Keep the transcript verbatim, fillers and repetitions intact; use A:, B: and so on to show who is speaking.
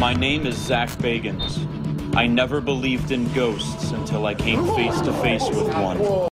A: My name is Zach Bagans. I never believed in ghosts until I came face to face with one.